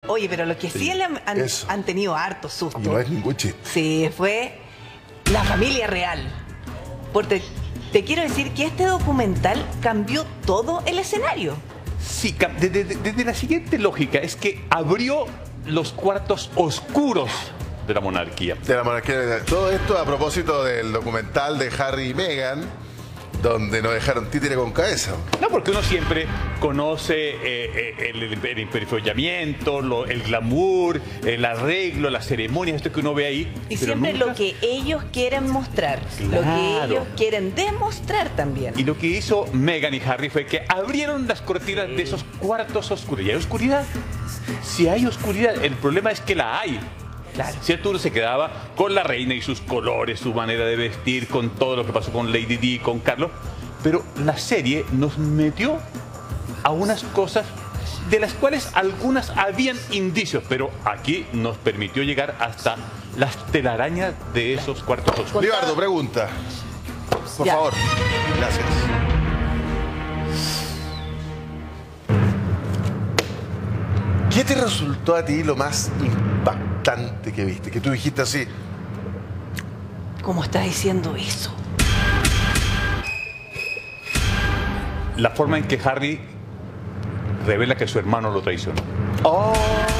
Oye, pero lo que sí han tenido harto susto. Y no es ningún chiste. Sí, fue la familia real. Porque te quiero decir que este documental cambió todo el escenario. Sí, desde la siguiente lógica, es que abrió los cuartos oscuros de la monarquía. De la monarquía. Todo esto a propósito del documental de Harry y Meghan, donde nos dejaron títere con cabeza. No, porque uno siempre conoce el emperfollamiento, el glamour, el arreglo, las ceremonias, esto que uno ve ahí. Y siempre nunca... lo que ellos quieren mostrar, claro, lo que ellos quieren demostrar también. Y lo que hizo Meghan y Harry fue que abrieron las cortinas de esos cuartos oscuros. ¿Y hay oscuridad? Si hay oscuridad, el problema es que la hay. Claro. ¿Cierto? Uno se quedaba con la reina y sus colores, su manera de vestir, con todo lo que pasó con Lady Di, con Carlos. Pero la serie nos metió a unas cosas de las cuales algunas habían indicios, pero aquí nos permitió llegar hasta las telarañas de esos cuartos oscuros. Libardo, pregunta. Por favor. Gracias. ¿Qué te resultó a ti lo más impactante que viste? Que tú dijiste así. ¿Cómo estás diciendo eso? La forma en que Harry revela que su hermano lo traicionó. ¡Oh!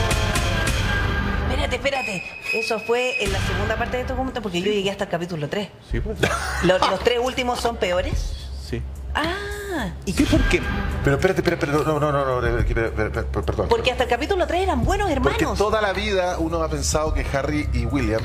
Espérate. Eso fue en la segunda parte de este documental, porque yo llegué hasta el capítulo 3. Sí, pues. ¿Los 3 últimos son peores? Sí. Ah. ¿Y qué por qué? Pero espérate, perdón. Porque hasta el capítulo 3 eran buenos hermanos. Porque toda la vida uno ha pensado que Harry y William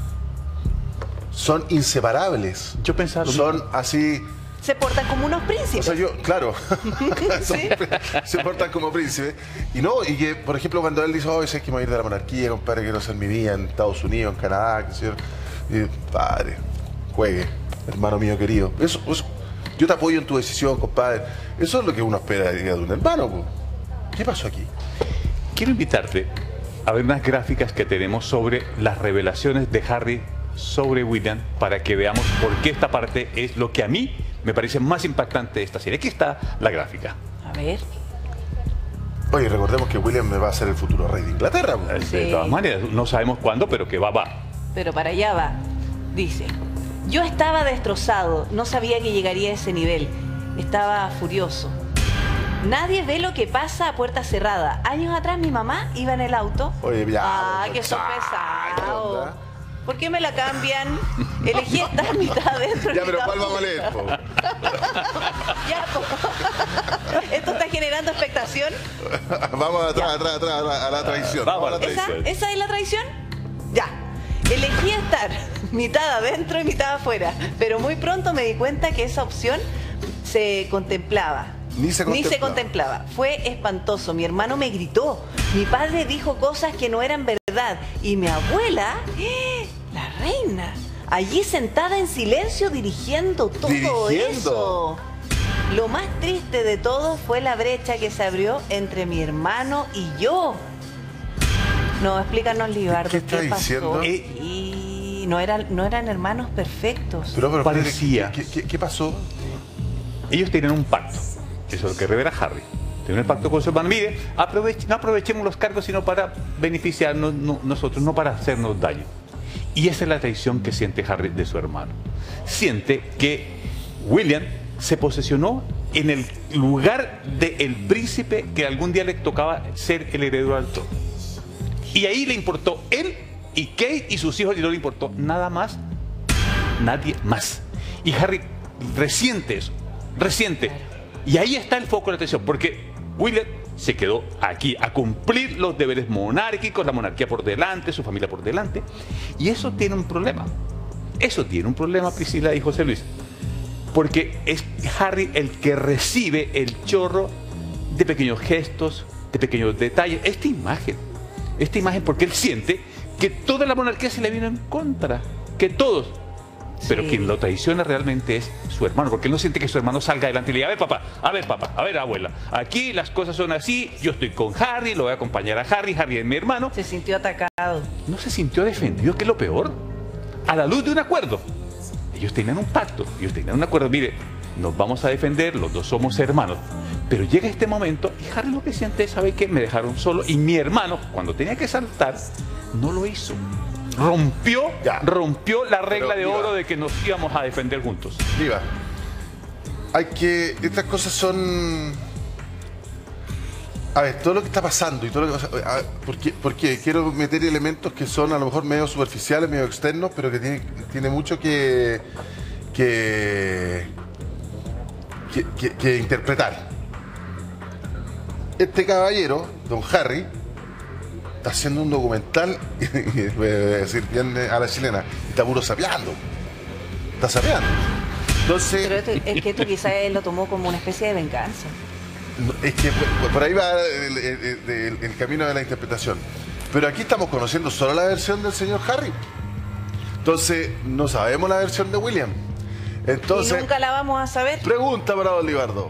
son inseparables. Yo pensaba... Son así... Se portan como unos príncipes. O sea, claro. ¿Sí? Se portan como príncipes. Y no, y que, por ejemplo, cuando él dice, oh, es que me voy a ir de la monarquía, compadre, quiero hacer mi vida en Estados Unidos, en Canadá, qué sé yo. Y, padre, juegue, hermano mío querido. Eso, yo te apoyo en tu decisión, compadre. Eso es lo que uno espera de un hermano, pues. ¿Qué pasó aquí? Quiero invitarte a ver unas gráficas que tenemos sobre las revelaciones de Harry sobre William, para que veamos por qué esta parte es lo que a mí me parece más impactante de esta serie. Aquí está la gráfica. A ver. Oye, recordemos que William va a ser el futuro rey de Inglaterra. Pues. Sí. De todas maneras, no sabemos cuándo, pero que va. Pero para allá va. Dice, yo estaba destrozado, no sabía que llegaría a ese nivel. Estaba furioso. Nadie ve lo que pasa a puerta cerrada. Años atrás mi mamá iba en el auto. Oye, ya. Ah, qué sorpresado. ¿Por qué me la cambian? Elegí estar mitad adentro. Ya, pero ¿cuál vamos a leer? Ya, ¿esto está generando expectación? Vamos atrás, a la traición. Vamos a la traición. ¿Esa es la traición? Ya. Elegí estar mitad adentro y mitad afuera. Pero muy pronto me di cuenta que esa opción se contemplaba. Ni se contemplaba. Fue espantoso. Mi hermano me gritó. Mi padre dijo cosas que no eran verdad. Y mi abuela, la reina, allí sentada en silencio dirigiendo todo eso. Lo más triste de todo fue la brecha que se abrió entre mi hermano y yo. No, explícanos, Libardo, ¿qué está diciendo? Y no eran hermanos perfectos. Pero parecía. ¿Qué pasó? Ellos tenían un pacto. Eso es lo que revela Harry. Tiene un pacto con su hermano. Mire, no aprovechemos los cargos sino para beneficiarnos nosotros, no para hacernos daño. Y esa es la traición que siente Harry de su hermano. Siente que William se posesionó en el lugar del príncipe que algún día le tocaba ser el heredero al trono. Y ahí le importó él y Kate y sus hijos, y no le importó nada más, nadie más. Y Harry resiente eso, resiente. Y ahí está el foco de la atención, porque William se quedó aquí a cumplir los deberes monárquicos, la monarquía por delante, su familia por delante. Y eso tiene un problema. Eso tiene un problema, Priscila y José Luis. Porque es Harry el que recibe el chorro de pequeños gestos, de pequeños detalles. Esta imagen porque él siente que toda la monarquía se le vino en contra. Que todos. Pero quien lo traiciona realmente es su hermano, porque él no siente que su hermano salga adelante y le diga, a ver papá, a ver abuela, aquí las cosas son así, yo estoy con Harry, lo voy a acompañar a Harry es mi hermano. Se sintió atacado. No se sintió defendido, que es lo peor, a la luz de un acuerdo. Ellos tenían un pacto, ellos tenían un acuerdo, mire, nos vamos a defender, los dos somos hermanos, Pero llega este momento y Harry lo que siente es, ¿sabe qué? Me dejaron solo y mi hermano, cuando tenía que saltar, no lo hizo. Rompió la regla de oro de que nos íbamos a defender juntos. Viva. Estas cosas son... A ver, todo lo que está pasando y todo lo que pasa... porque quiero meter elementos que son a lo mejor medio superficiales, medio externos, pero que tiene mucho que interpretar. Este caballero, don Harry, está haciendo un documental, y voy a decir bien a la chilena, y está puro sapeando. Está sapeando. Entonces... Pero es que esto quizás él lo tomó como una especie de venganza. Es que por ahí va el camino de la interpretación. Pero aquí estamos conociendo solo la versión del señor Harry. Entonces, no sabemos la versión de William. Entonces, y nunca la vamos a saber. Pregunta para don Libardo.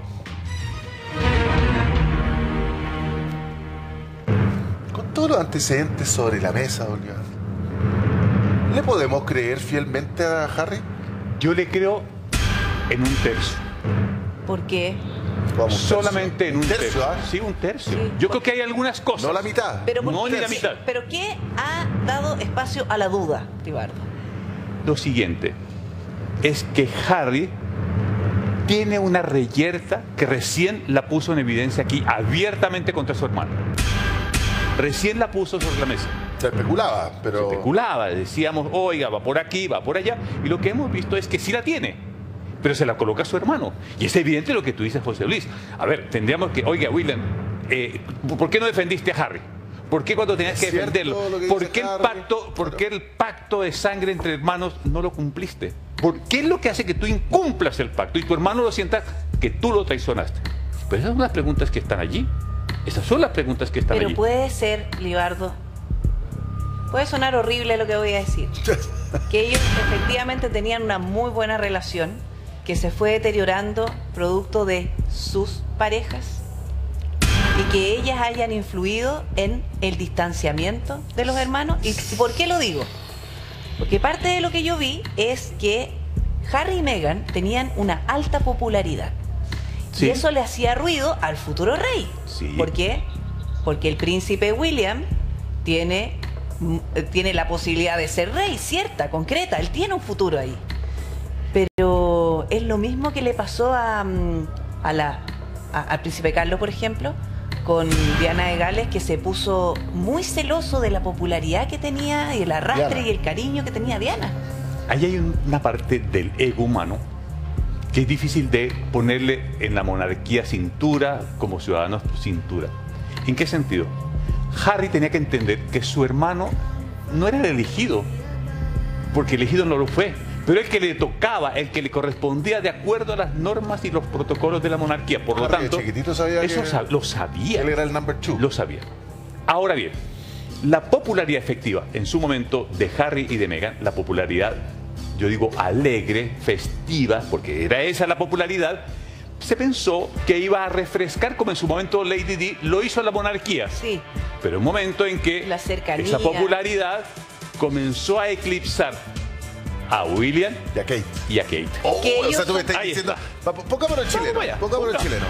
Con todos los antecedentes sobre la mesa, don Libardo, ¿le podemos creer fielmente a Harry? Yo le creo en un tercio. ¿Por qué? Solamente en un tercio. ¿Ah? Sí, un tercio. Sí. Yo creo que hay algunas cosas. No la mitad. Pero No, ni la mitad. ¿Pero qué ha dado espacio a la duda, Libardo? Lo siguiente es que Harry tiene una reyerta que recién la puso en evidencia aquí abiertamente contra su hermano. Recién la puso sobre la mesa. Se especulaba, pero... Se especulaba, decíamos, oiga, va por aquí, va por allá. Y lo que hemos visto es que sí la tiene, pero se la coloca a su hermano. Y es evidente lo que tú dices, José Luis. A ver, tendríamos que, oiga, William, ¿por qué no defendiste a Harry? ¿Por qué cuando tenías que defenderlo? ¿Por qué el pacto de sangre entre hermanos no lo cumpliste? ¿Por qué es lo que hace que tú incumplas el pacto y tu hermano lo sienta que tú lo traicionaste? Pero esas son las preguntas que están allí. Esas son las preguntas que están allí. Pero puede ser, Libardo, puede sonar horrible lo que voy a decir, que ellos efectivamente tenían una muy buena relación que se fue deteriorando producto de sus parejas y que ellas hayan influido en el distanciamiento de los hermanos. ¿Y por qué lo digo? Porque parte de lo que yo vi es que Harry y Meghan tenían una alta popularidad. Sí. Y eso le hacía ruido al futuro rey. Sí. ¿Por qué? Porque el príncipe William tiene la posibilidad de ser rey, cierta, concreta. Él tiene un futuro ahí. Pero es lo mismo que le pasó al príncipe Carlos, por ejemplo, con Diana de Gales, que se puso muy celoso de la popularidad que tenía y el arrastre y el cariño que tenía Diana. Ahí hay una parte del ego humano que es difícil de ponerle en la monarquía cintura, como ciudadanos cintura. ¿En qué sentido? Harry tenía que entender que su hermano no era el elegido, porque elegido no lo fue, pero el que le tocaba, el que le correspondía de acuerdo a las normas y los protocolos de la monarquía. Por lo Harry, tanto, chiquitito sabía eso que lo sabía. él era el number two. Lo sabía. Ahora bien, la popularidad efectiva en su momento de Harry y de Meghan, la popularidad, yo digo alegre, festiva, porque era esa la popularidad, se pensó que iba a refrescar como en su momento Lady Di lo hizo a la monarquía. Sí. Pero un momento en que La cercanía. esa popularidad comenzó a eclipsar a William Y a Kate. y a Kate. Oh, Que o sea, ellos tú me estás Ahí diciendo... está. Pongámoslo en chileno. allá. Pongámoslo en chileno.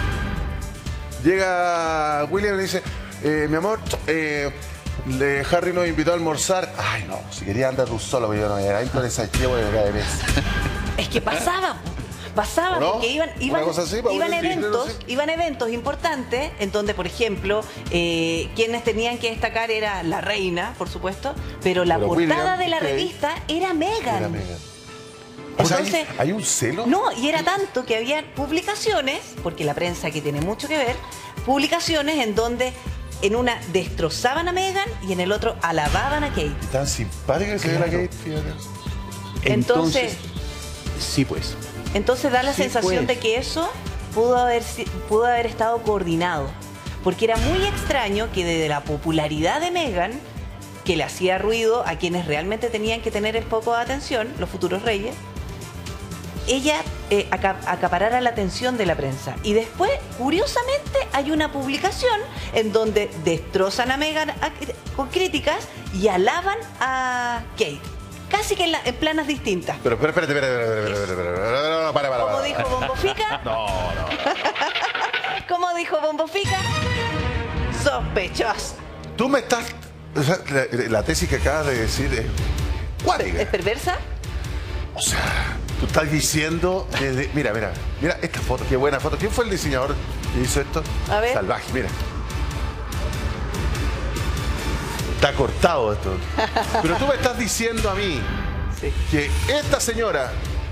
Llega William y le dice, mi amor, Harry nos invitó a almorzar. Ay, no, si quería andar tú solo, pero yo no me voy a ir con esa llevo de acá de mesa. Es que pasaba, ¿O no? porque Una cosa así, para iban poner el dinero, sí. iban eventos importantes en donde, por ejemplo, quienes tenían que destacar era la reina, por supuesto, pero la portada William, de la Kate, revista era Meghan. Era Meghan. O sea, Entonces, ¿hay un celo? no, y era tanto que había publicaciones, porque la prensa aquí tiene mucho que ver, publicaciones en donde en una destrozaban a Meghan y en el otro alababan a Kate. Y tan simpática que se ve la Claro. Kate, fíjate. Entonces, sí, pues. Entonces da la Sí, sensación pues. de que eso pudo haber estado coordinado. Porque era muy extraño que desde la popularidad de Meghan, que le hacía ruido a quienes realmente tenían que tener el foco de atención, los futuros reyes, ella acaparara la atención de la prensa. Y después, curiosamente, hay una publicación en donde destrozan a Meghan con críticas y alaban a Kate. Casi que en planas distintas. Pero espérate, para. Como dijo Bombo Fica, No. ¿Cómo dijo Bombo Fica? Sospechosa. Tú me estás... o sea, la tesis que acabas de decir es cuática. ¿Es perversa? O sea, tú estás diciendo desde... Mira esta foto, qué buena foto. ¿Quién fue el diseñador que hizo esto? A ver. Salvaje, mira. Está cortado esto. Pero tú me estás diciendo a mí que esta señora,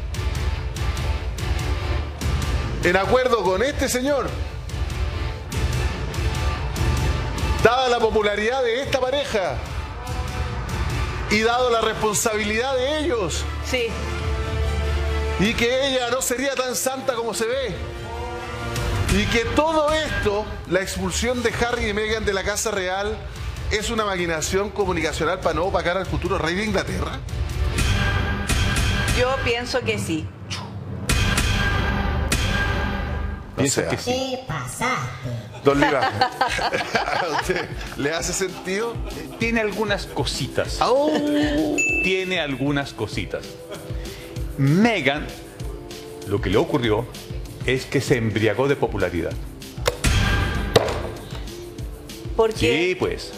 en acuerdo con este señor, dada la popularidad de esta pareja y dado la responsabilidad de ellos, Sí. y que ella no sería tan santa como se ve, y que todo esto, la expulsión de Harry y Meghan de la Casa Real, es una maquinación comunicacional para no opacar al futuro rey de Inglaterra. Yo pienso que sí. Pienso sea, que sí. ¿Qué pasaste? Don Liva, ¿a usted le hace sentido? Tiene algunas cositas. Tiene algunas cositas. Meghan, lo que le ocurrió es que se embriagó de popularidad. Porque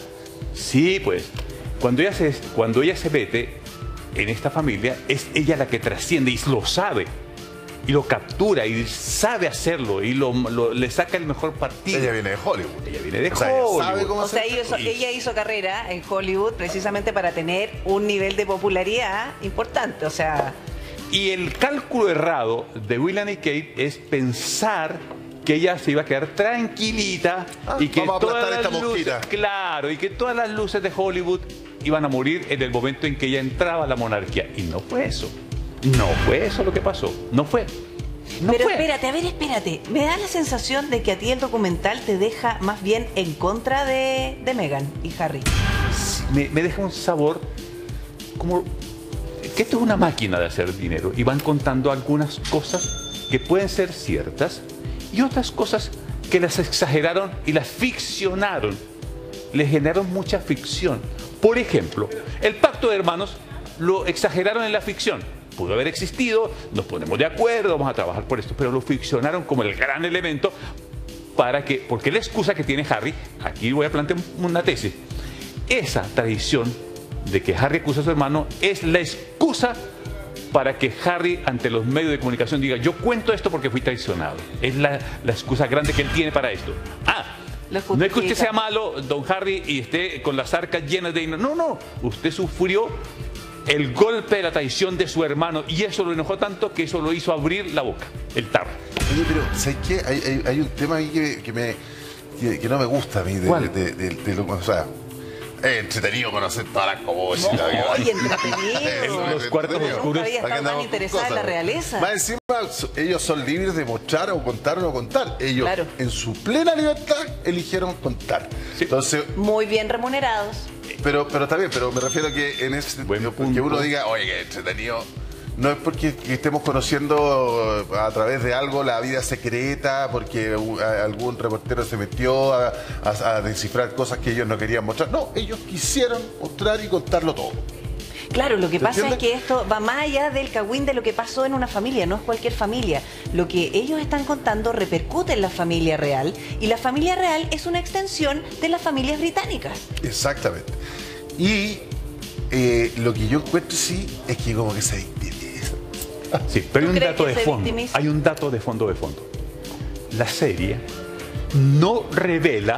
Sí, pues. Cuando ella se mete en esta familia, es ella la que trasciende y lo sabe. Y lo captura y sabe hacerlo y le saca el mejor partido. Ella viene de Hollywood. Ella viene de O sea, ella Hollywood. sabe cómo O sea, hacer. ella hizo carrera en Hollywood precisamente para tener un nivel de popularidad importante. O sea, Y el cálculo errado de William y Kate es pensar que ella se iba a quedar tranquilita y que vamos a todas aplastar las esta luces, mosquita. claro, y que todas las luces de Hollywood iban a morir en el momento en que ella entraba a la monarquía. Y no fue eso. No fue eso lo que pasó. No fue. No pero fue. espérate, a ver, espérate. Me da la sensación de que a ti el documental te deja más bien en contra de Meghan y Harry. Me deja un sabor como que esto es una máquina de hacer dinero y van contando algunas cosas que pueden ser ciertas y otras cosas que las exageraron y las ficcionaron. Le generaron mucha ficción. Por ejemplo, el pacto de hermanos lo exageraron en la ficción. Pudo haber existido, nos ponemos de acuerdo, vamos a trabajar por esto, pero lo ficcionaron como el gran elemento porque la excusa que tiene Harry, aquí voy a plantear una tesis, esa tradición de que Harry acusa a su hermano es la excusa para que Harry ante los medios de comunicación diga yo cuento esto porque fui traicionado. Es la excusa grande que él tiene para esto. Lo No es que usted justifica. sea malo, don Harry, y esté con las arcas llenas de dinero. No, usted sufrió el golpe de la traición de su hermano y eso lo enojó tanto que eso lo hizo abrir la boca, el tarro. Oye, pero ¿sabes qué? Hay un tema ahí que no me gusta a mí. ¿Cuál? O sea, es entretenido conocer todas las cosas. Oye, entretenido. Los cuartos Nunca oscuros. había ¿Para qué estado tan andamos con interesada en la cosas? realeza. Más encima, ellos son libres de mostrar o contar o no contar. Ellos, Claro. en su plena libertad, eligieron contar. Sí. Entonces, Muy bien remunerados. pero está bien, pero me refiero a que en ese Buen sentido, punto. que uno diga, oye, que entretenido. No es porque estemos conociendo a través de algo la vida secreta, porque algún reportero se metió a descifrar cosas que ellos no querían mostrar. No, ellos quisieron mostrar y contarlo todo. Claro, lo que ¿Se pasa es entiende? que esto va más allá del cagüín de lo que pasó en una familia, no es cualquier familia. Lo que ellos están contando repercute en la familia real y la familia real es una extensión de las familias británicas. Exactamente. Y lo que yo encuentro sí es que como que se victimiza. Sí, pero hay ¿Tú un crees dato que de se fondo. victimiza? Hay un dato de fondo. La serie no revela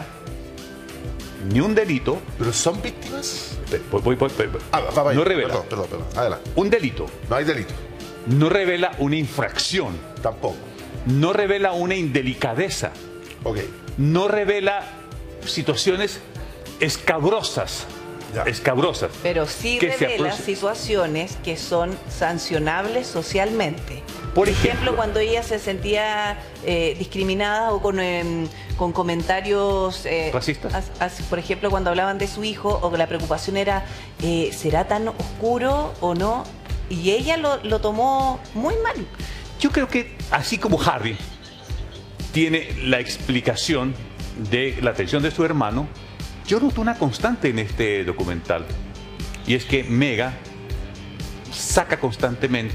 ni un delito. ¿Pero son víctimas? Voy. Va, No revela Perdón. Adelante. un delito. No hay delito. No revela una infracción. Tampoco. No revela una indelicadeza. Ok. No revela situaciones escabrosas. Ya. Escabrosas. Pero sí Que se revela aproxi- situaciones que son sancionables socialmente. Por ejemplo, cuando ella se sentía discriminada o con comentarios ¿Racistas? por ejemplo, cuando hablaban de su hijo o que la preocupación era ¿será tan oscuro o no? Y ella lo tomó muy mal. yo creo que así como Harry tiene la explicación de la traición de su hermano, yo noto una constante en este documental. Y es que Meghan saca constantemente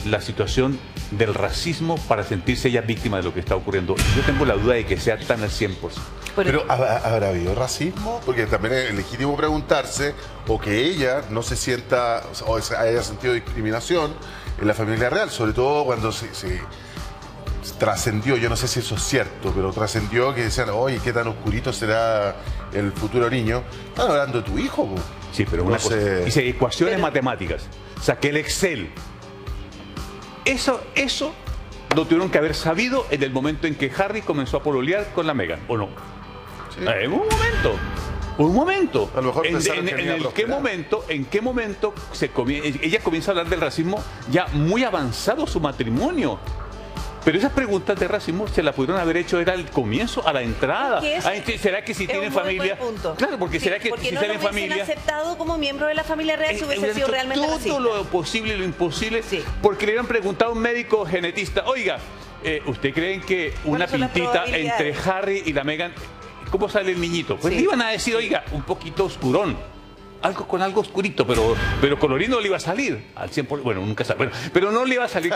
la situación del racismo para sentirse ella víctima de lo que está ocurriendo. Yo tengo la duda de que sea tan al 100%. Pero ¿habrá habido racismo? Porque también es legítimo preguntarse, o que ella no se sienta, o haya sentido discriminación en la familia real, sobre todo cuando se trascendió, yo no sé si eso es cierto, pero trascendió que decían, oye, qué tan oscurito será el futuro niño. Están hablando de tu hijo, po. Sí, pero una cosa. Dice ecuaciones matemáticas. Saqué el Excel. Eso lo tuvieron que haber sabido en el momento en que Harry comenzó a pololear con la Meghan, ¿o no? Sí. Un momento. A lo mejor pensaron que iba a prosperar. ¿En qué momento ella comienza a hablar del racismo ya muy avanzado su matrimonio? Pero esas preguntas de racismo se las pudieron haber hecho era al comienzo, a la entrada. ¿Será que si tienen familia? Claro, porque será que porque si no tienen lo hubiesen familia aceptado como miembro de la familia real si hubiese sido realmente todo racista. lo posible y lo imposible, Sí. porque le hubieran preguntado a un médico genetista, oiga, ¿usted cree que una ¿Cuáles son las pintita probabilidades? entre Harry y la Meghan, cómo sale el niñito? Pues Sí. le iban a decir, oiga, un poquito oscurón. Algo con algo oscurito, pero colorido le iba a salir al 100%. Bueno, nunca sabe. Bueno, pero no le iba a salir.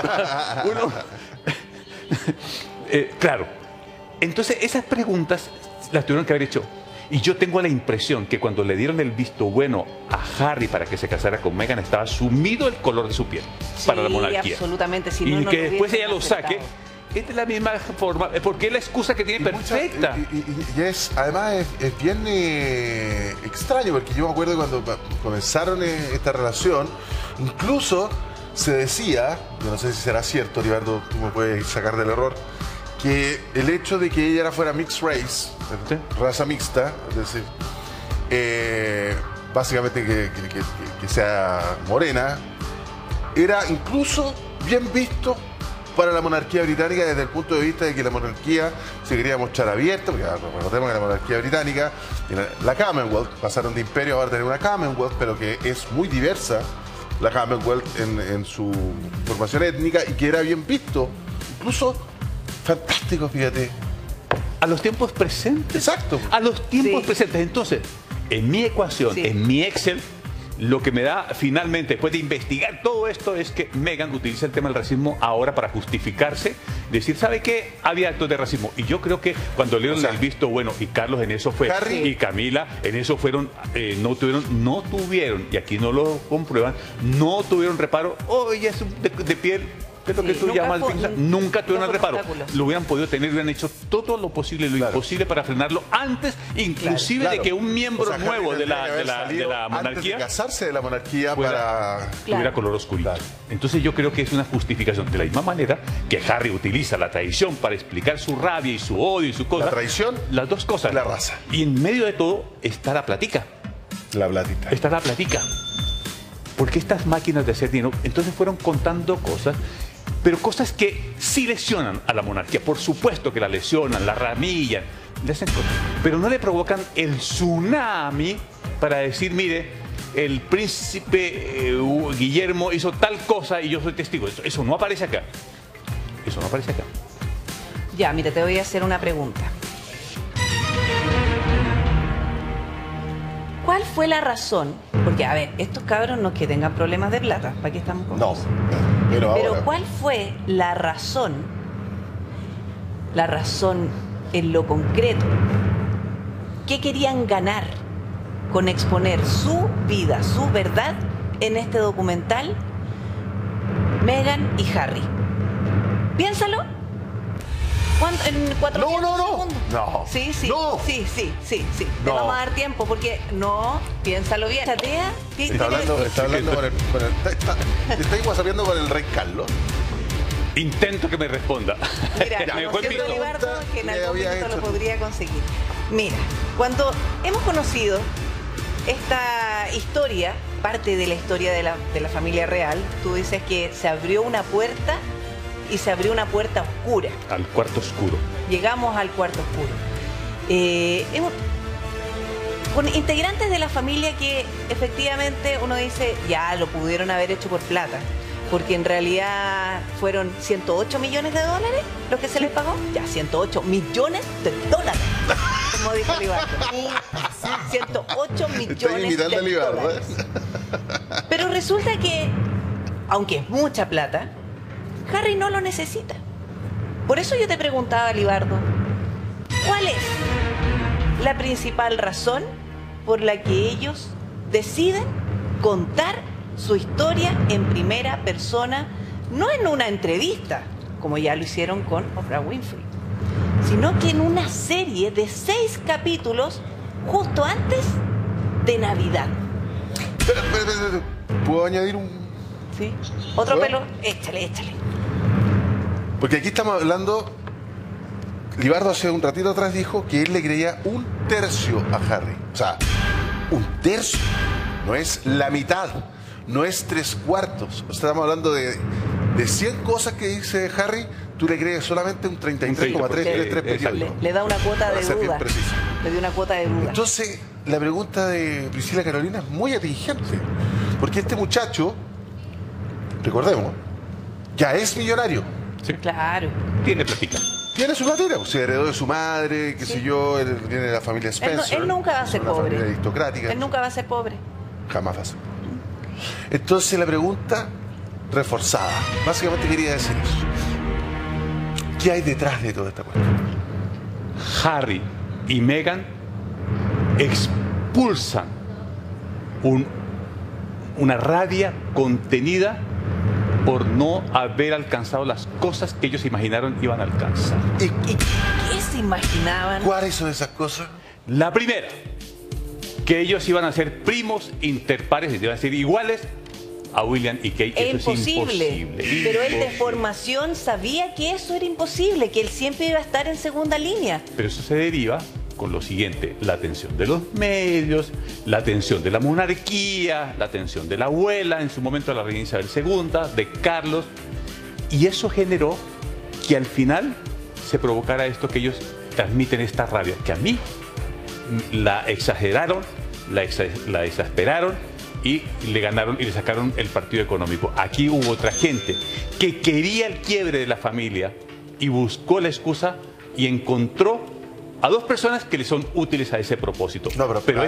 Claro. Entonces, esas preguntas las tuvieron que haber hecho. Y yo tengo la impresión que cuando le dieron el visto bueno a Harry para que se casara con Meghan, estaba sumido el color de su piel para la monarquía. Absolutamente. Si Y no, no que lo después hubiesen ella lo saque. aceptado. Es de la misma forma, porque es la excusa que tiene perfecta. Y además es bien extraño, porque yo me acuerdo cuando comenzaron esta relación, incluso se decía, yo no sé si será cierto, Libardo, tú me puedes sacar del error, que el hecho de que ella fuera mixed race, Sí. raza mixta, es decir, básicamente que sea morena, era incluso bien visto para la monarquía británica desde el punto de vista de que la monarquía se quería mostrar abierta, porque recordemos que la monarquía británica, la Commonwealth, pasaron de imperio a ahora tener una Commonwealth, pero que es muy diversa, la Commonwealth en su formación étnica, y que era bien visto, incluso fantástico, fíjate. A los tiempos presentes. Exacto. A los tiempos Sí. presentes. Entonces, en mi ecuación, Sí. en mi Excel, lo que me da finalmente, después de investigar todo esto, es que Meghan utiliza el tema del racismo ahora para justificarse, decir, ¿sabe qué? Había actos de racismo. Y yo creo que cuando le dieron el visto bueno, y Carlos en eso fue, Harry. y Camila en eso fueron, no tuvieron, y aquí no lo comprueban, no tuvieron reparo, ella es de piel. ¿Qué es lo que Sí, tú nunca llamas? fue- Nunca tuvieron no fue reparo. obstáculos. Lo hubieran podido tener, hubieran hecho todo lo posible y lo imposible para frenarlo antes, inclusive Claro. de que un miembro O sea, nuevo Harry de tendría que haber la salido antes monarquía de casarse de la monarquía Fuera. para... tuviera Claro. color oscurito. Claro. Entonces yo creo que es una justificación. De la misma manera que Harry utiliza la traición para explicar su rabia y su odio y su cosa. La traición, Las dos cosas. la raza. Y en medio de todo está la platica. La platita. Está la platica. Porque estas máquinas de hacer dinero, entonces fueron contando cosas, pero cosas que sí lesionan a la monarquía. Por supuesto que la lesionan, la ramillan, le hacen cosas, pero no le provocan el tsunami para decir, mire, el príncipe Guillermo hizo tal cosa y yo soy testigo. Eso no aparece acá. Eso no aparece acá. Ya, mira, te voy a hacer una pregunta. ¿Cuál fue la razón? Porque, a ver, estos cabros no es que tengan problemas de plata, ¿para qué estamos con No, cosas? pero Pero ahora... ¿cuál fue la razón en lo concreto? ¿Qué querían ganar con exponer su vida, su verdad en este documental Meghan y Harry? Piénsalo. En 400 No. segundos. No. Sí. No. Sí. Te No. vamos a dar tiempo porque no, piénsalo bien. Chatea, Está hablando con el... Está guasapeando con el rey Carlos. Intento que me responda. Mira, Me conociendo repito. a Libardo, que en que algún había momento hecho lo tú. podría conseguir. Mira, cuando hemos conocido esta historia, parte de la historia de la familia real, tú dices que se abrió una puerta y se abrió una puerta oscura. Al cuarto oscuro. Llegamos al cuarto oscuro. Con integrantes de la familia que efectivamente uno dice, ya lo pudieron haber hecho por plata, porque en realidad fueron 108 millones de dólares lo que se les pagó. Ya, 108 millones de dólares, como dijo Libardo. 108 Estoy millones imitando a de Libardo. dólares. Pero resulta que, aunque es mucha plata, Harry no lo necesita. Por eso yo te preguntaba, Libardo, ¿cuál es la principal razón por la que ellos deciden contar su historia en primera persona, no en una entrevista, como ya lo hicieron con Oprah Winfrey, sino que en una serie de 6 capítulos justo antes de Navidad? Espera. ¿Puedo añadir un...? ¿Sí? ¿Otro ¿Puedo? pelo? Échale. Porque aquí estamos hablando... Libardo hace un ratito atrás dijo que él le creía 1/3 a Harry. O sea, 1/3. No es la mitad. No es 3/4. Estamos hablando de 100 cosas que dice Harry, tú le crees solamente un 33,333 periódico. Le da una cuota Para de ser bien duda. preciso. Le dio una cuota de duda. Entonces, la pregunta de Priscila Carolina es muy atingente. Porque este muchacho, recordemos, ya es millonario. Sí. Claro. Tiene platica. Tiene su platera, se heredó de su madre, qué sé yo, él viene de la familia Spencer. Él nunca va a ser una pobre. familia aristocrática. Él nunca va a ser pobre. Jamás va a ser. Entonces la pregunta reforzada, básicamente quería decir eso. ¿Qué hay detrás de toda esta cuestión? Harry y Meghan expulsan una rabia contenida por no haber alcanzado las cosas que ellos imaginaron iban a alcanzar. ¿Y ¿Y qué se imaginaban? cuáles son esas cosas? La primera, que ellos iban a ser primos interpares, iban a ser iguales a William y Kate. Es Eso imposible. es imposible. Pero él de Imposible. formación sabía que eso era imposible, que él siempre iba a estar en segunda línea. Pero eso se deriva con lo siguiente: la atención de los medios, la atención de la monarquía, la atención de la abuela, en su momento de la reina Isabel II, de Carlos, y eso generó que al final se provocara esto, que ellos transmiten esta rabia, que a mí la exageraron, la exasperaron y le ganaron y le sacaron el partido económico. Aquí hubo otra gente que quería el quiebre de la familia y buscó la excusa y encontró a 2 personas que le son útiles a ese propósito. No, pero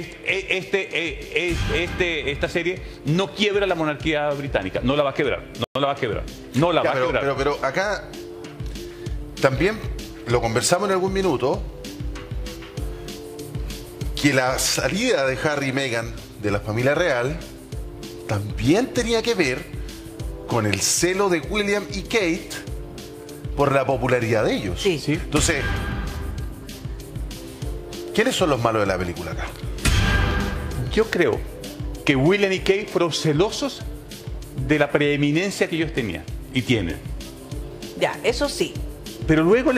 esta serie no quiebra la monarquía británica, no la va a quebrar, no la va a quebrar, no la va a quebrar. Pero acá también lo conversamos en algún minuto, que la salida de Harry y Meghan de la familia real también tenía que ver con el celo de William y Kate por la popularidad de ellos. Sí. Sí. Entonces, ¿quiénes son los malos de la película acá? Yo creo que William y Kate fueron celosos de la preeminencia que ellos tenían y tienen. Ya, eso sí. Pero luego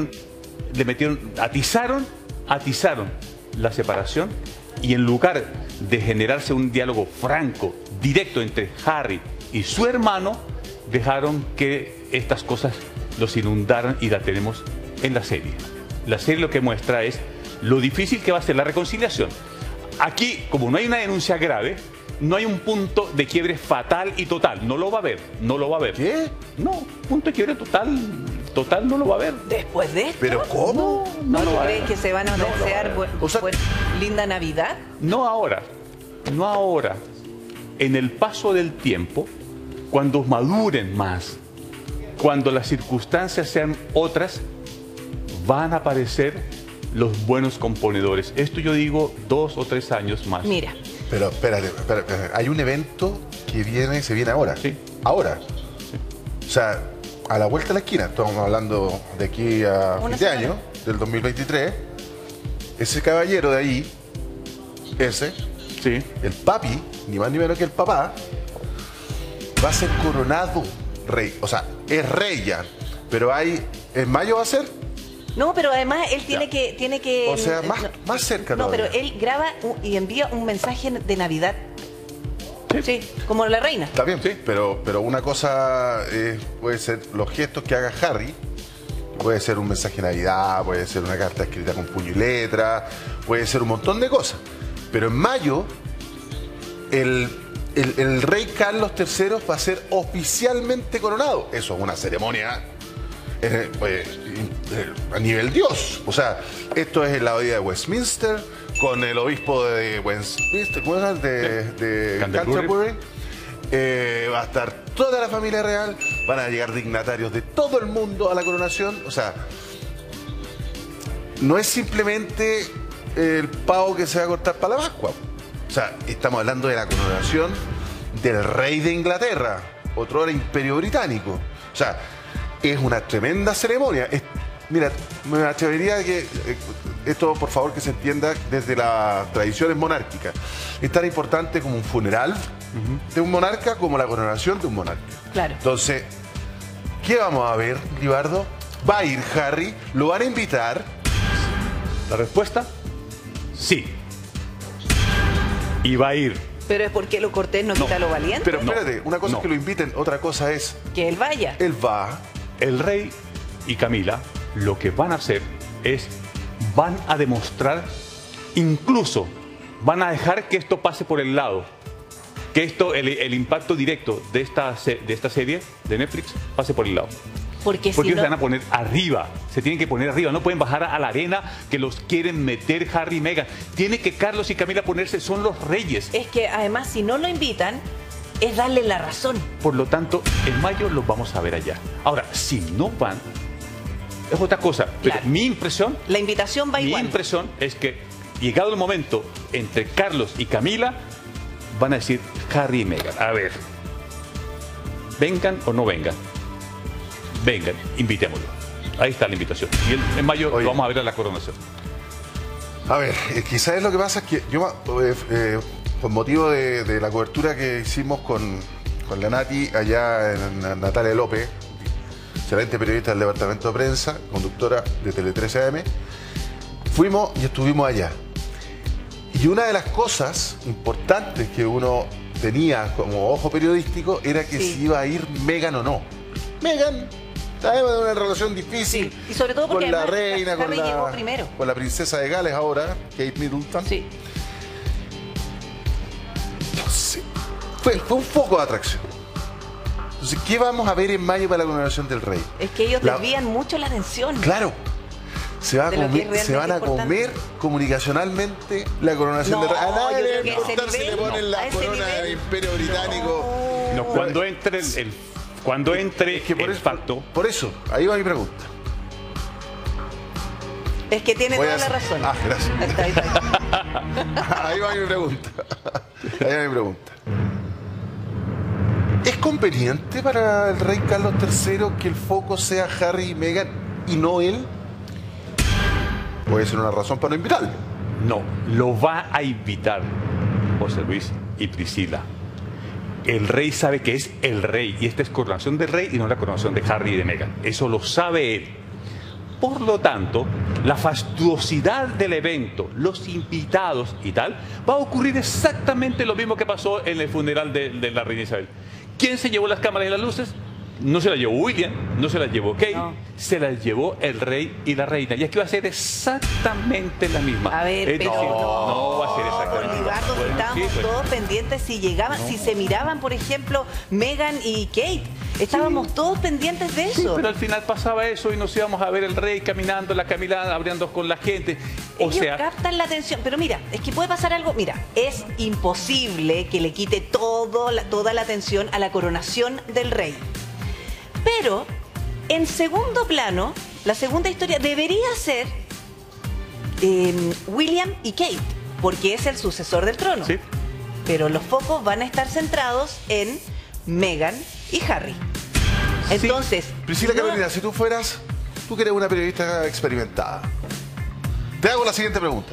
atizaron la separación, y en lugar de generarse un diálogo franco, directo entre Harry y su hermano, dejaron que estas cosas los inundaran, y la tenemos en la serie. La serie lo que muestra es lo difícil que va a ser la reconciliación. Aquí, como no hay una denuncia grave, no hay un punto de quiebre fatal y total. No lo va a haber, no lo va a haber. ¿Qué? No, punto de quiebre total no lo va a haber. Después de esto. ¿Pero cómo? ¿No lo va a creen haber. que se van a No lo va a desear haber. O sea- linda Navidad? No ahora, no ahora. En el paso del tiempo, cuando maduren más, cuando las circunstancias sean otras, van a aparecer los buenos componedores. Esto yo digo 2 o 3 años más. Mira, Pero espérate. Hay un evento que se viene ahora. Sí. Ahora. O sea, a la vuelta de la esquina, estamos hablando de aquí a Una fin de semana. año, del 2023, ese caballero de ahí, Sí. el papi, ni más ni menos que el papá, va a ser coronado rey. O sea, es rey ya, pero en mayo va a ser. no, pero además él tiene Ya. que... O sea, más cerca No, pero todavía. él graba y envía un mensaje de Navidad. Sí, como la reina. Está bien, Sí. pero una cosa puede ser los gestos que haga Harry, puede ser un mensaje de Navidad, puede ser una carta escrita con puño y letra, puede ser un montón de cosas. Pero en mayo, el rey Carlos III va a ser oficialmente coronado. Eso es una ceremonia a nivel Dios. O sea, esto es en la abadía de Westminster, con el obispo de Westminster, ¿cómo se llama? De Canterbury. Canterbury. Va a estar toda la familia real, van a llegar dignatarios de todo el mundo a la coronación. O sea, no es simplemente el pavo que se va a cortar para la Pascua. O sea, estamos hablando de la coronación del rey de Inglaterra, otro imperio británico. O sea, es una tremenda ceremonia. Mira, me atrevería a que esto, por favor, que se entienda desde las tradiciones monárquicas. Es tan importante como un funeral de un monarca como la coronación de un monarca. Claro. Entonces, ¿qué vamos a ver, Libardo? ¿Va a ir Harry? ¿Lo van a invitar? La respuesta, sí. Y va a ir. Pero es porque lo cortés no quita lo valiente. Pero espérate, una cosa es que lo inviten, otra cosa es... Que él vaya. Él va. El rey y Camila lo que van a hacer es, van a demostrar, incluso van a dejar que esto pase por el lado, que esto, el impacto directo de esta serie de Netflix pase por el lado. Porque si ellos se van a poner arriba, se tienen que poner arriba, no pueden bajar a la arena que los quieren meter Harry y Meghan. Tiene que Carlos y Camila ponerse, son los reyes. Es que además si no lo invitan, es darle la razón. Por lo tanto, en mayo los vamos a ver allá. Ahora, si no van, es otra cosa. Pero Claro. mi impresión... La invitación va igual. Mi impresión es que, llegado el momento, entre Carlos y Camila, van a decir Harry y Meghan. A ver, vengan o no vengan. Vengan, invitémoslo. Ahí está la invitación. Y en mayo lo vamos a ver a la coronación. A ver, quizás es lo que pasa es que yo, con motivo de la cobertura que hicimos con la Nati allá en Natalia López, excelente periodista del departamento de prensa, conductora de Tele 13 AM, fuimos y estuvimos allá. Y una de las cosas importantes que uno tenía como ojo periodístico era que si iba a ir Meghan o no. Meghan, sabemos de una relación difícil Y sobre todo porque con la además reina, Harry llegó primero. con la princesa de Gales ahora, Kate Middleton. Sí. Entonces, fue un foco de atracción. Entonces, ¿qué vamos a ver en mayo para la coronación del rey? Es que ellos desvían mucho la atención. Claro. Se van a comer comunicacionalmente la coronación del rey. A nadie le va a importar si le ponen la corona del Imperio Británico. No, cuando entre el pacto... Por eso, ahí va mi pregunta. Es que tiene toda la razón. Ah, gracias. Ahí está. Ahí va mi pregunta. Ahí va mi pregunta. ¿Es conveniente para el rey Carlos III que el foco sea Harry y Meghan y no él? Puede ser una razón para no invitarlo. No, lo va a invitar José Luis y Priscila. El rey sabe que es el rey y esta es coronación del rey y no la coronación de Harry y de Meghan. Eso lo sabe él. Por lo tanto, la fastuosidad del evento, los invitados y tal, va a ocurrir exactamente lo mismo que pasó en el funeral de la reina Isabel. ¿Quién se llevó las cámaras y las luces? No se las llevó William, no se las llevó Kate, se las llevó el rey y la reina. Y aquí va a ser exactamente la misma. A ver, pero no va a ser exactamente la Libardo, misma. estábamos todos pendientes si llegaban, si se miraban, por ejemplo, Meghan y Kate. Estábamos todos pendientes de eso. Sí, pero al final pasaba eso y nos íbamos a ver el rey caminando, la Camila abriendo con la gente. Ellos captan la atención, pero mira, es que puede pasar algo. Mira, es imposible que le quite toda la atención a la coronación del rey. Pero, en segundo plano, la segunda historia debería ser William y Kate, porque es el sucesor del trono. Sí. Pero los focos van a estar centrados en Meghan y Harry. Entonces... Sí. Priscila Carolina, si tú fueras, tú que eres una periodista experimentada, te hago la siguiente pregunta.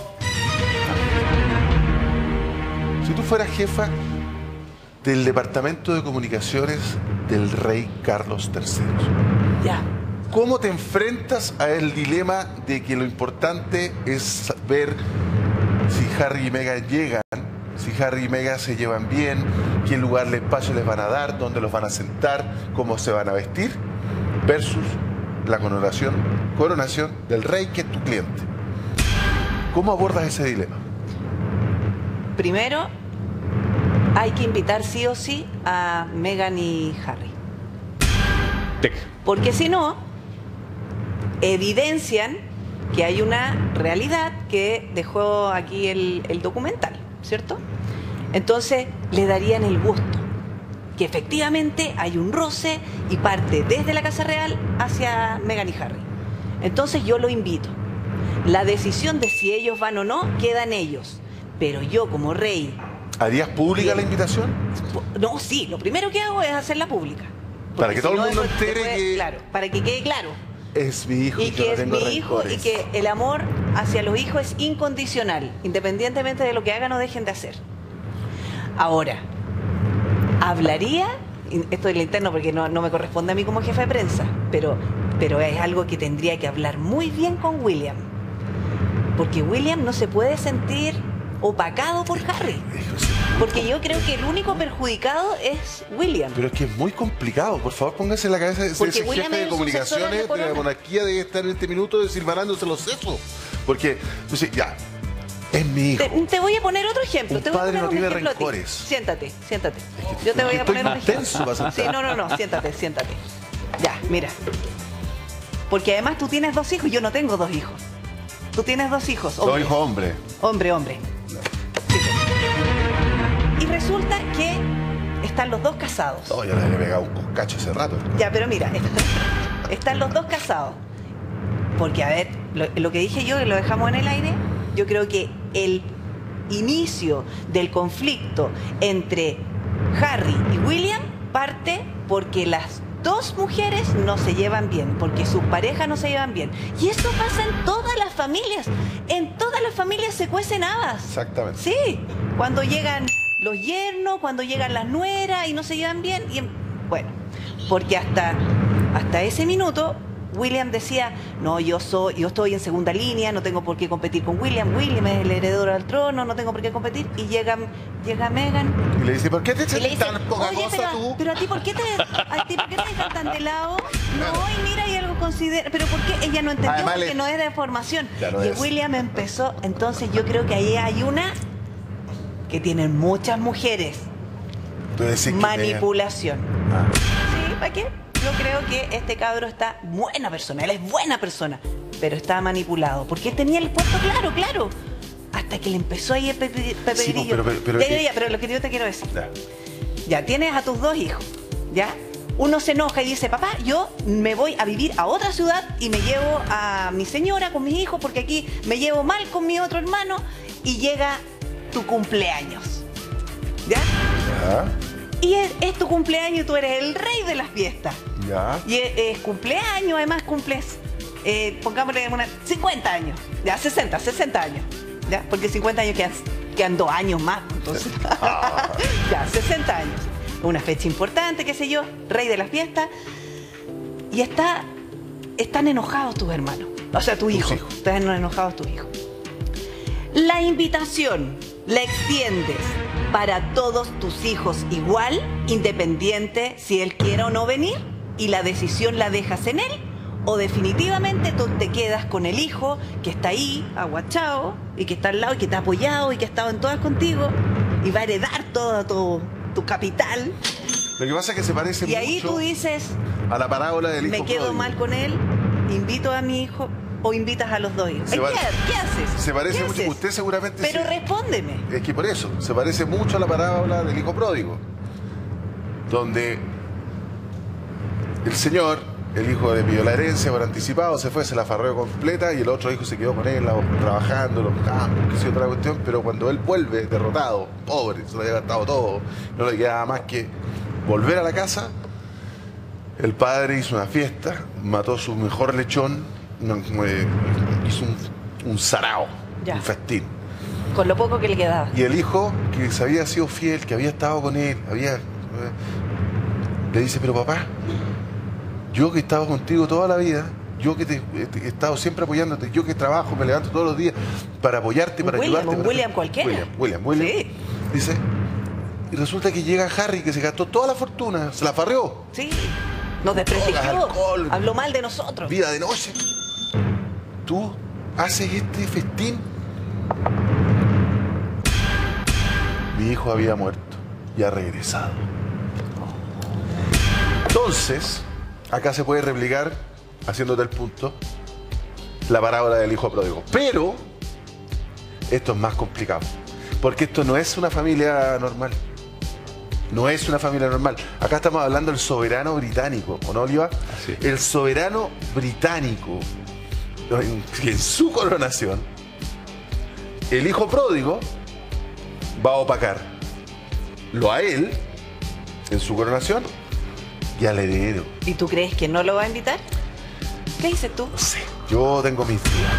Si tú fueras jefa del Departamento de Comunicaciones del rey Carlos III. Ya. ¿Cómo te enfrentas a el dilema de que lo importante es ver si Harry y Meghan llegan, si Harry y Meghan se llevan bien, qué lugar de espacio les van a dar, dónde los van a sentar, cómo se van a vestir, versus la coronación del rey que es tu cliente? ¿Cómo abordas ese dilema? Primero, hay que invitar sí o sí a Meghan y Harry. Porque si no, evidencian que hay una realidad que dejó aquí el documental, ¿cierto? Entonces, le darían el gusto. que efectivamente hay un roce y parte desde la Casa Real hacia Meghan y Harry. Entonces yo lo invito. La decisión de si ellos van o no queda en ellos. Pero yo como rey... ¿Harías pública la invitación? No, sí, lo primero que hago es hacerla pública. Para que todo el mundo después entere que... Claro, para que quede claro. Es mi hijo Y yo que no es tengo mi hijo y rencores. que el amor hacia los hijos es incondicional, independientemente de lo que hagan o dejen de hacer. Ahora, hablaría, y esto es lo interno porque no me corresponde a mí como jefe de prensa, pero es algo que tendría que hablar muy bien con William. Porque William no se puede sentir opacado por Harry. Porque yo creo que el único perjudicado es William. Pero es que es muy complicado. Por favor, póngase en la cabeza de Porque ese William jefe es de el sucesor comunicaciones de de Corona. la monarquía debe estar en este minuto desilvanándose los sesos. Porque, entonces, ya, es mi hijo. Te voy a poner otro ejemplo. Un Te voy a padre poner no un tiene ejemplo a ti. rencores. Siéntate. que Yo te voy a estoy poner un más ejemplo. tenso para sentar. Sí, no, siéntate. Ya, mira. Porque además tú tienes 2 hijos, yo no tengo 2 hijos. Tú tienes 2 hijos. Dos hijos hombres. Hombre. Sí. Y resulta que están los 2 casados. No, yo le he pegado un cacho hace rato. Ya, pero mira, están los 2 casados. Porque, a ver, lo que dije yo, que lo dejamos en el aire, yo creo que el inicio del conflicto entre Harry y William parte porque las 2 mujeres no se llevan bien, porque sus parejas no se llevan bien. Y eso pasa en todas las familias. En todas las familias se cuecen habas. Exactamente. Sí, cuando llegan los yernos, cuando llegan las nueras y no se llevan bien. Y, bueno, porque hasta ese minuto William decía, no, yo estoy en segunda línea, no tengo por qué competir con William. William es el heredero al trono, no tengo por qué competir. Y llega Meghan Y le dice, ¿por qué te y le echas dice, tan poca oye, cosa tú? pero a ti, ¿por qué te dejan tan de lado? No, y mira, y algo considera. Pero ¿por qué? Ella no entendió Además, porque no es de formación. Ya no Y es. William empezó, entonces yo creo que ahí hay una que tienen muchas mujeres. Tú decís que Manipulación. Ah. ¿Sí? ¿Para qué? Yo creo que este cabro está buena persona, él es buena persona, pero está manipulado, porque él tenía el puesto claro, hasta que le empezó ahí el Pepe Sí, Grillo. pero pero lo que yo te quiero decir, Ya. ya tienes a tus 2 hijos, ¿ya? Uno se enoja y dice, papá, yo me voy a vivir a otra ciudad y me llevo a mi señora con mis hijos porque aquí me llevo mal con mi otro hermano, y llega tu cumpleaños, ¿ya? Ya. Y es tu cumpleaños y tú eres el rey de las fiestas. Ya. Y es cumpleaños, además cumples, pongámosle 50 años, ya 60 años, ya, porque 50 años quedan 2 años más, entonces, ya 60 años, una fecha importante, qué sé yo, rey de las fiestas, y están enojados tus hermanos, o sea, tu hijo, hijos. están enojados tus hijos. La invitación la extiendes para todos tus hijos igual, independiente si él quiera o no venir, y la decisión la dejas en él, o definitivamente tú te quedas con el hijo que está ahí, aguachado, y que está al lado, y que te ha apoyado, y que ha estado en todas contigo, y va a heredar todo tu capital, Lo que pasa es que se parece y ahí mucho tú dices, a la parábola del hijo me quedo pródigo. mal con él, invito a mi hijo, o invitas a los 2 hijos. Se ¿Qué, va- qué haces? Se parece ¿Qué mucho. haces? Usted seguramente... Pero sí. respóndeme. Es que por eso, se parece mucho a la parábola del hijo pródigo, donde el señor, el hijo le pidió la herencia por anticipado, se fue, se la farreó completa, y el otro hijo se quedó con él trabajando en los campos, que sí, otra cuestión, pero cuando él vuelve derrotado, pobre, se lo había gastado todo, no le quedaba más que volver a la casa. El padre hizo una fiesta, mató su mejor lechón, hizo un sarao, Ya. un festín. Con lo poco que le quedaba. Y el hijo, que se había sido fiel, que había estado con él, le dice, pero papá, yo que he estado contigo toda la vida, yo que he estado siempre apoyándote, yo que trabajo, me levanto todos los días para apoyarte, para William, ayudarte. un William cualquiera. William. Sí. Dice, y resulta que llega Harry, que se gastó toda la fortuna, se la farreó. Sí. Nos desprestigió. Drogas, alcohol. Habló mal de nosotros. Vida de noche. Tú haces este festín. Mi hijo había muerto y ha regresado. Entonces, acá se puede replicar, haciéndote el punto, la parábola del hijo pródigo. Pero esto es más complicado, porque esto no es una familia normal. No es una familia normal. Acá estamos hablando del soberano británico, ¿o no, Oliva? Así es. El soberano británico, en su coronación, el hijo pródigo va a opacarlo a él, en su coronación, y al heredero. ¿Y tú crees que no lo va a invitar? ¿Qué dices tú? No sé, yo tengo mis dudas.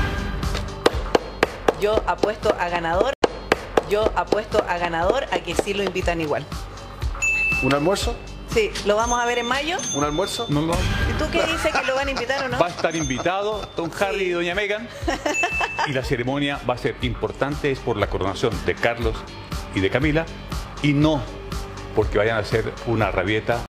Yo apuesto a ganador. Yo apuesto a ganador a que sí lo invitan igual. ¿Un almuerzo? Sí, ¿lo vamos a ver en mayo? ¿Un almuerzo? No, no. ¿Y tú qué dices, que lo van a invitar o no? Va a estar invitado don Harry y doña Meghan. Y la ceremonia va a ser importante, es por la coronación de Carlos y de Camila, y no porque vayan a hacer una rabieta